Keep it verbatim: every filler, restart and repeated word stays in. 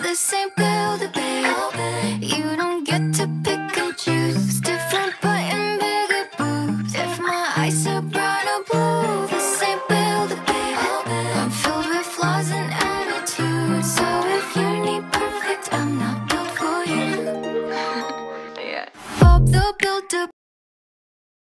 This ain't Build-A-Bear. You don't get to pick and choose. Different butt and bigger boobs. If my eyes are brown or blue, this ain't Build-A-Bear. I'm filled with flaws and attitudes. So if you need perfect, I'm not built for you. Yeah. Bob the Builder